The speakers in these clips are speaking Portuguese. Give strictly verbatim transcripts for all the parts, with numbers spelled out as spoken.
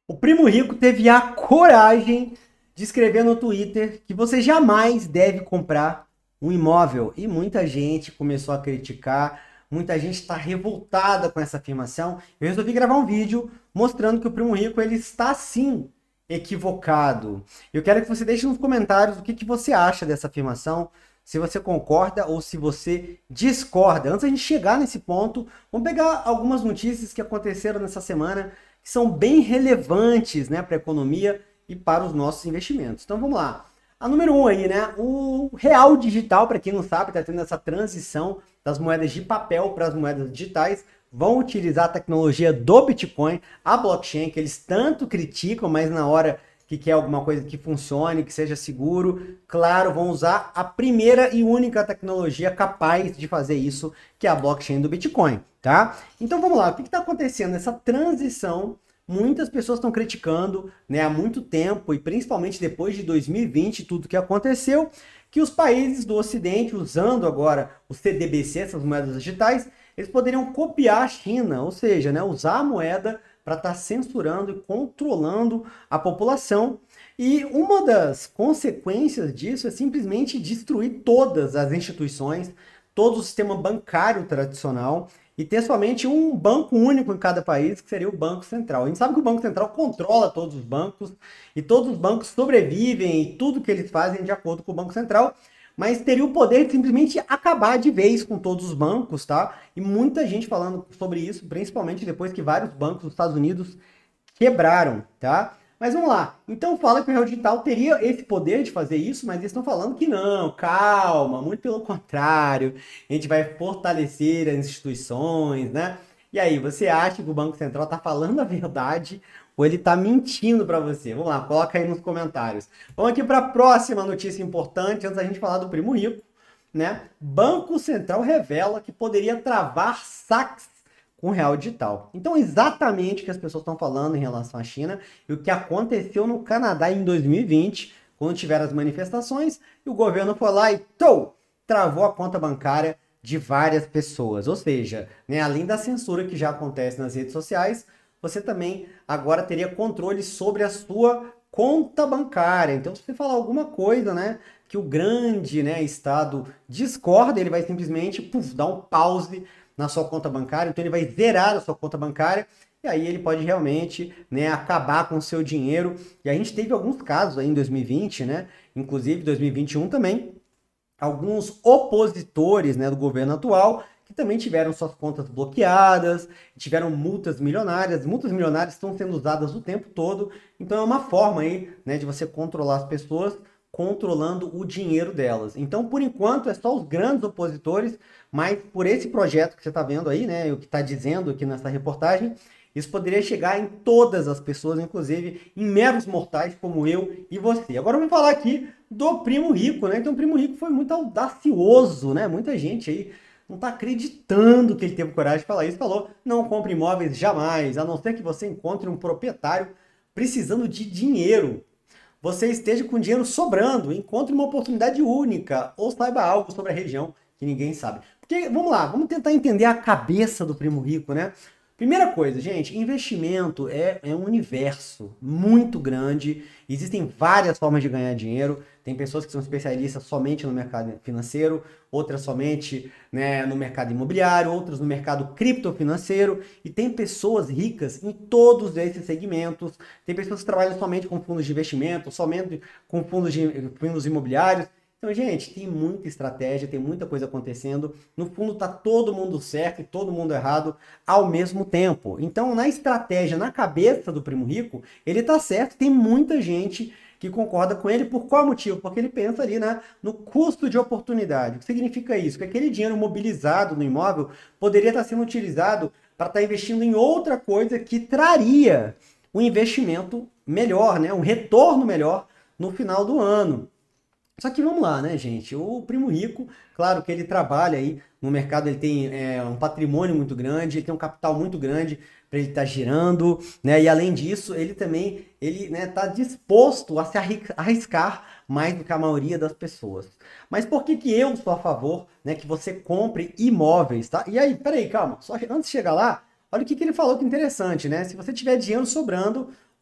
O Primo Rico teve a coragem de escrever no Twitter que você jamais deve comprar um imóvel. E muita gente começou a criticar, muita gente está revoltada com essa afirmação. Eu resolvi gravar um vídeo mostrando que o Primo Rico ele está sim equivocado. Eu quero que você deixe nos comentários o que, que você acha dessa afirmação, se você concorda ou se você discorda. Antes da gente chegar nesse ponto, vamos pegar algumas notícias que aconteceram nessa semana que são bem relevantes, né, para a economia e para os nossos investimentos. Então vamos lá. A número um aí, né? O real digital, para quem não sabe, está tendo essa transição das moedas de papel para as moedas digitais. Vão utilizar a tecnologia do Bitcoin, a blockchain, que eles tanto criticam, mas na hora que quer alguma coisa que funcione, que seja seguro, claro, vão usar a primeira e única tecnologia capaz de fazer isso, que é a blockchain do Bitcoin, tá? Então vamos lá, o que está acontecendo nessa transição? Muitas pessoas estão criticando, né, há muito tempo, e principalmente depois de dois mil e vinte, tudo que aconteceu, que os países do Ocidente, usando agora o C D B C, essas moedas digitais, eles poderiam copiar a China, ou seja, né, usar a moeda para estar tá censurando e controlando a população. E uma das consequências disso é simplesmente destruir todas as instituições, todo o sistema bancário tradicional e ter somente um banco único em cada país, que seria o Banco Central. A gente sabe que o Banco Central controla todos os bancos e todos os bancos sobrevivem e tudo que eles fazem de acordo com o Banco Central, mas teria o poder de simplesmente acabar de vez com todos os bancos, tá? E muita gente falando sobre isso, principalmente depois que vários bancos dos Estados Unidos quebraram, tá? Mas vamos lá. Então fala que o Real Digital teria esse poder de fazer isso, mas eles estão falando que não, calma, muito pelo contrário. A gente vai fortalecer as instituições, né? E aí, você acha que o Banco Central está falando a verdade ou ele está mentindo para você? Vamos lá, coloca aí nos comentários. Vamos aqui para a próxima notícia importante, antes da gente falar do Primo Rico, né? Banco Central revela que poderia travar saques com real digital. Então, exatamente o que as pessoas estão falando em relação à China e o que aconteceu no Canadá em dois mil e vinte, quando tiveram as manifestações, e o governo foi lá e tou, travou a conta bancária de várias pessoas. Ou seja, né, além da censura que já acontece nas redes sociais, você também agora teria controle sobre a sua conta bancária. Então, se você falar alguma coisa, né, que o grande, né, Estado discorda, ele vai simplesmente puf, dar um pause na sua conta bancária, então ele vai zerar a sua conta bancária e aí ele pode realmente, né, acabar com o seu dinheiro. E a gente teve alguns casos aí em dois mil e vinte, né, inclusive dois mil e vinte e um também, alguns opositores, né, do governo atual que também tiveram suas contas bloqueadas, tiveram multas milionárias. Multas milionárias estão sendo usadas o tempo todo, então é uma forma aí, né, de você controlar as pessoas controlando o dinheiro delas. Então, por enquanto, é só os grandes opositores, mas por esse projeto que você está vendo aí, né, o que está dizendo aqui nessa reportagem, isso poderia chegar em todas as pessoas, inclusive em meros mortais como eu e você. Agora vamos falar aqui do Primo Rico, né? Então o Primo Rico foi muito audacioso, né? Muita gente aí não está acreditando que ele teve coragem de falar isso. Falou, não compre imóveis jamais, a não ser que você encontre um proprietário precisando de dinheiro. Você esteja com dinheiro sobrando, encontre uma oportunidade única ou saiba algo sobre a região que ninguém sabe. Porque, vamos lá, vamos tentar entender a cabeça do Primo Rico, né? Primeira coisa, gente, investimento é, é um universo muito grande. Existem várias formas de ganhar dinheiro. Tem pessoas que são especialistas somente no mercado financeiro, outras somente, né, no mercado imobiliário, outras no mercado criptofinanceiro. E tem pessoas ricas em todos esses segmentos. Tem pessoas que trabalham somente com fundos de investimento, somente com fundos, de, fundos imobiliários. Então, gente, tem muita estratégia, tem muita coisa acontecendo. No fundo, tá todo mundo certo e todo mundo errado ao mesmo tempo. Então, na estratégia, na cabeça do Primo Rico, ele tá certo. Tem muita gente que concorda com ele. Por qual motivo? Porque ele pensa ali, né, no custo de oportunidade. O que significa isso? Que aquele dinheiro mobilizado no imóvel poderia estar sendo utilizado para estar investindo em outra coisa que traria um investimento melhor, né, um retorno melhor no final do ano. Só que vamos lá, né, gente? O Primo Rico, claro que ele trabalha aí no mercado, ele tem é, um patrimônio muito grande, ele tem um capital muito grande para ele estar tá girando, né? E além disso, ele também ele, né, tá disposto a se arriscar mais do que a maioria das pessoas. Mas por que que eu sou a favor, né, que você compre imóveis, tá? E aí, peraí, calma, só antes de chegar lá, olha o que que ele falou que interessante, né? Se você tiver dinheiro sobrando,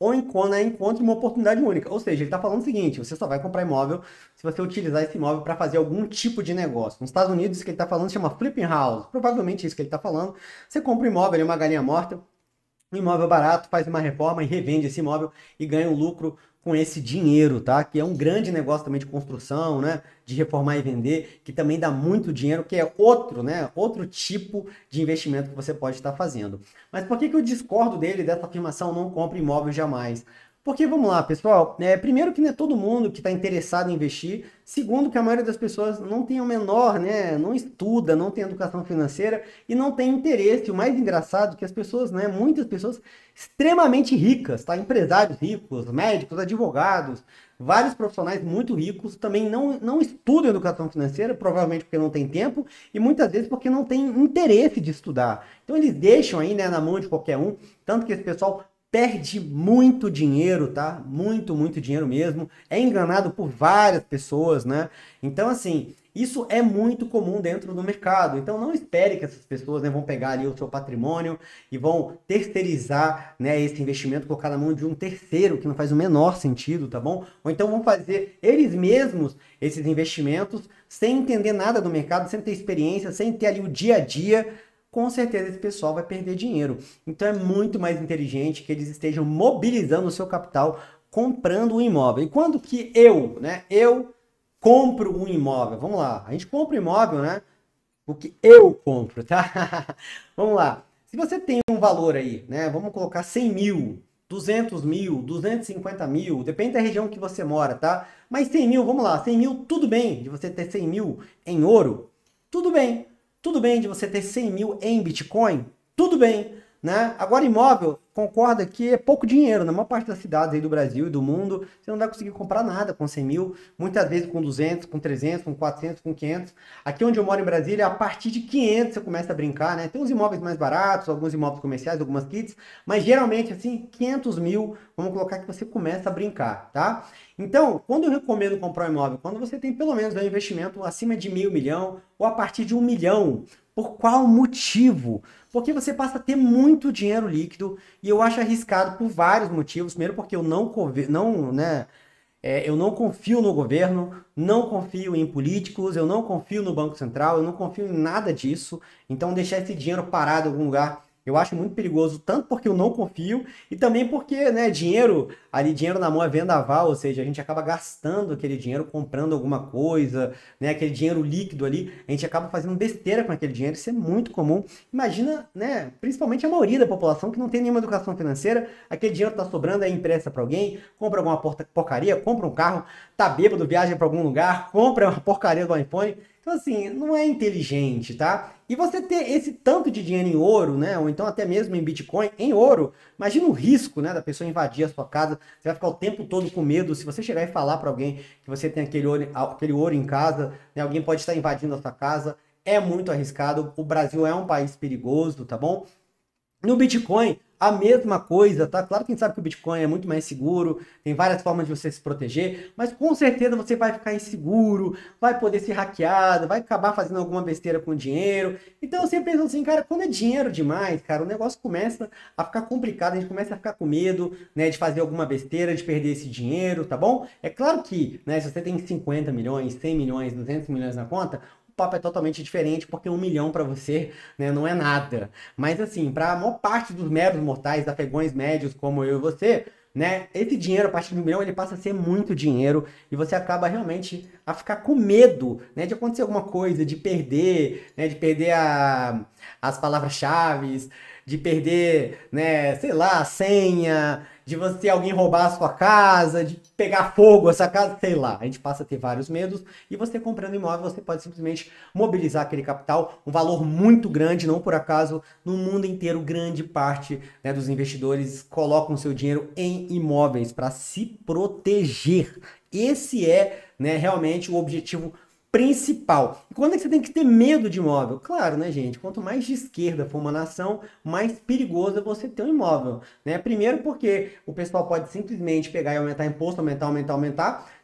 ou encontre, encontre uma oportunidade única. Ou seja, ele está falando o seguinte, você só vai comprar imóvel se você utilizar esse imóvel para fazer algum tipo de negócio. Nos Estados Unidos, isso que ele está falando chama flipping house. Provavelmente isso que ele está falando. Você compra um imóvel, é uma galinha morta, um imóvel barato, faz uma reforma e revende esse imóvel e ganha um lucro com esse dinheiro, tá? Que é um grande negócio também de construção, né? De reformar e vender, que também dá muito dinheiro, que é outro, né? Outro tipo de investimento que você pode estar fazendo. Mas por que que eu discordo dele, dessa afirmação, não compre imóvel jamais? Porque, vamos lá, pessoal, é, primeiro que não é todo mundo que está interessado em investir, segundo que a maioria das pessoas não tem o menor, né, não estuda, não tem educação financeira e não tem interesse. O mais engraçado é que as pessoas, né, muitas pessoas extremamente ricas, tá? Empresários ricos, médicos, advogados, vários profissionais muito ricos também não, não estudam educação financeira, provavelmente porque não tem tempo e muitas vezes porque não tem interesse de estudar. Então eles deixam aí, né, na mão de qualquer um, tanto que esse pessoal perde muito dinheiro, tá? Muito, muito dinheiro mesmo. É enganado por várias pessoas, né? Então, assim, isso é muito comum dentro do mercado. Então, não espere que essas pessoas, né, vão pegar ali o seu patrimônio e vão terceirizar, né, esse investimento, colocar na mão de um terceiro, que não faz o menor sentido, tá bom? Ou então vão fazer eles mesmos esses investimentos sem entender nada do mercado, sem ter experiência, sem ter ali o dia a dia. Com certeza esse pessoal vai perder dinheiro. Então é muito mais inteligente que eles estejam mobilizando o seu capital comprando um imóvel. E quando que eu, né, eu compro um imóvel? Vamos lá, a gente compra um imóvel, né, o que eu compro, tá? Vamos lá, se você tem um valor aí, né, vamos colocar cem mil, duzentos mil, duzentos e cinquenta mil, depende da região que você mora, tá? Mas cem mil, vamos lá, cem mil, tudo bem de você ter cem mil em ouro? Tudo bem. Tudo bem de você ter cem mil em Bitcoin? Tudo bem, né? Agora imóvel, concorda que é pouco dinheiro. Na maior parte das cidades aí do Brasil e do mundo, você não vai conseguir comprar nada com cem mil. Muitas vezes com duzentos, com trezentos, com quatrocentos, com quinhentos. Aqui onde eu moro em Brasília, a partir de quinhentos você começa a brincar, né? Tem uns imóveis mais baratos, alguns imóveis comerciais, algumas kits. Mas geralmente, assim, quinhentos mil, vamos colocar que você começa a brincar, tá? Então, quando eu recomendo comprar um imóvel? Quando você tem pelo menos um investimento acima de meio milhão ou a partir de um milhão. Por qual motivo? Porque você passa a ter muito dinheiro líquido e eu acho arriscado por vários motivos. Primeiro porque eu não, não, né, é, eu não confio no governo, não confio em políticos, eu não confio no Banco Central, eu não confio em nada disso. Então deixar esse dinheiro parado em algum lugar eu acho muito perigoso, tanto porque eu não confio e também porque, né, dinheiro, ali dinheiro na mão é vendaval, ou seja, a gente acaba gastando aquele dinheiro comprando alguma coisa, né, aquele dinheiro líquido ali, a gente acaba fazendo besteira com aquele dinheiro, isso é muito comum. Imagina, né, principalmente a maioria da população que não tem nenhuma educação financeira, aquele dinheiro tá sobrando, aí empresta para alguém, compra alguma porcaria, compra um carro, tá bêbado, viaja para algum lugar, compra uma porcaria do iPhone. Então, assim, não é inteligente, tá? E você ter esse tanto de dinheiro em ouro, né? Ou então até mesmo em Bitcoin, em ouro, imagina o risco, né? Da pessoa invadir a sua casa. Você vai ficar o tempo todo com medo. Se você chegar e falar para alguém que você tem aquele ouro, aquele ouro em casa, né? Alguém pode estar invadindo a sua casa. É muito arriscado. O Brasil é um país perigoso, tá bom? No Bitcoin, a mesma coisa, tá? Claro que a gente sabe que o Bitcoin é muito mais seguro, tem várias formas de você se proteger, mas com certeza você vai ficar inseguro, vai poder ser hackeado, vai acabar fazendo alguma besteira com o dinheiro. Então eu sempre penso assim, cara, quando é dinheiro demais, cara, o negócio começa a ficar complicado, a gente começa a ficar com medo, né, de fazer alguma besteira, de perder esse dinheiro, tá bom? É claro que, né, se você tem cinquenta milhões, cem milhões, duzentos milhões na conta, o papo é totalmente diferente, porque um milhão para você, né, não é nada. Mas assim, para a maior parte dos meros mortais, afegões médios como eu e você, né, esse dinheiro a partir de um milhão ele passa a ser muito dinheiro e você acaba realmente a ficar com medo, né, de acontecer alguma coisa, de perder, né, de perder a, as palavras-chave, de perder, né, sei lá, a senha, de você alguém roubar a sua casa, de pegar fogo essa casa, sei lá. A gente passa a ter vários medos e você comprando imóvel, você pode simplesmente mobilizar aquele capital, um valor muito grande, não por acaso, no mundo inteiro, grande parte, né, dos investidores colocam seu dinheiro em imóveis para se proteger. Esse é, né, realmente o objetivo principal. E quando é que você tem que ter medo de imóvel? Claro, né, gente? Quanto mais de esquerda for uma nação, mais perigoso é você ter um imóvel, né? Primeiro porque o pessoal pode simplesmente pegar e aumentar imposto, aumentar, aumentar, aumentar,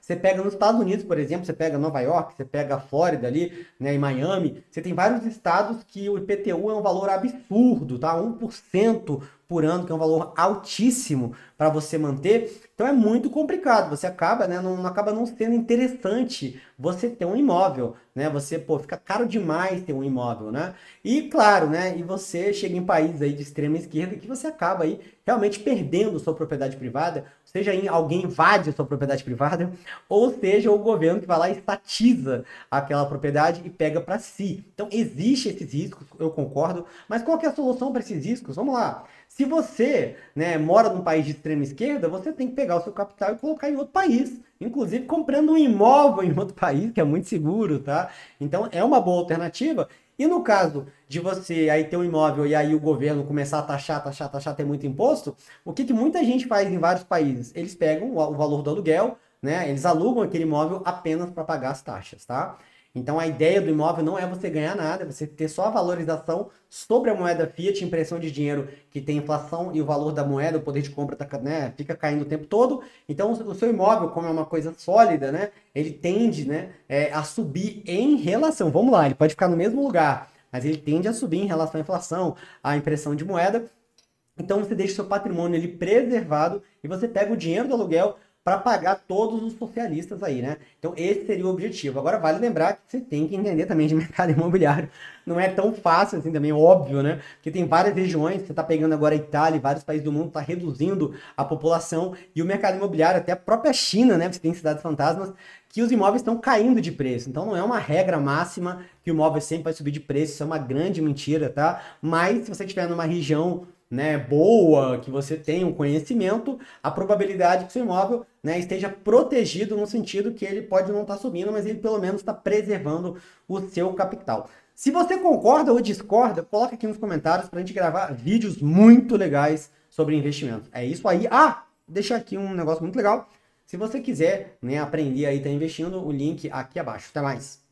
Você pega nos Estados Unidos, por exemplo, você pega Nova York, você pega a Flórida ali, né, em Miami, você tem vários estados que o I P T U é um valor absurdo, tá? um por cento por ano, que é um valor altíssimo para você manter. Então é muito complicado, você acaba, né, não, não acaba não sendo interessante você ter um imóvel, né? Você, pô, fica caro demais ter um imóvel, né? E claro, né, e você chega em países aí de extrema esquerda que você acaba aí realmente perdendo sua propriedade privada, seja em alguém invade a sua propriedade privada, ou seja, o governo que vai lá e estatiza aquela propriedade e pega para si. Então, existe esses riscos, eu concordo, mas qual que é a solução para esses riscos? Vamos lá. Se você, né, mora num país de extrema esquerda, você tem que pegar o seu capital e colocar em outro país, inclusive comprando um imóvel em outro país, que é muito seguro, tá? Então, é uma boa alternativa. E no caso de você aí ter um imóvel e aí o governo começar a taxar, taxar, taxar, ter muito imposto, o que, que muita gente faz em vários países? Eles pegam o, o valor do aluguel, né? Eles alugam aquele imóvel apenas para pagar as taxas, tá? Então a ideia do imóvel não é você ganhar nada, é você ter só a valorização sobre a moeda fiat, impressão de dinheiro que tem inflação e o valor da moeda, o poder de compra tá, né, fica caindo o tempo todo. Então o seu imóvel, como é uma coisa sólida, né, ele tende, né, é, a subir em relação. Vamos lá, ele pode ficar no mesmo lugar, mas ele tende a subir em relação à inflação, à impressão de moeda. Então você deixa o seu patrimônio ele preservado e você pega o dinheiro do aluguel para pagar todos os socialistas aí, né? Então esse seria o objetivo. Agora vale lembrar que você tem que entender também de mercado imobiliário. Não é tão fácil assim também, óbvio, né? Porque tem várias regiões, você está pegando agora a Itália e vários países do mundo, está reduzindo a população e o mercado imobiliário, até a própria China, né? Você tem cidades fantasmas, que os imóveis estão caindo de preço. Então não é uma regra máxima que o imóvel sempre vai subir de preço, isso é uma grande mentira, tá? Mas se você estiver numa região, né, boa, que você tenha um conhecimento, a probabilidade que seu imóvel, né, esteja protegido no sentido que ele pode não estar subindo, mas ele pelo menos está preservando o seu capital. Se você concorda ou discorda, coloca aqui nos comentários para a gente gravar vídeos muito legais sobre investimento. É isso aí. Ah, deixa aqui um negócio muito legal. Se você quiser, né, aprender aí, tá investindo, o link aqui abaixo. Até mais.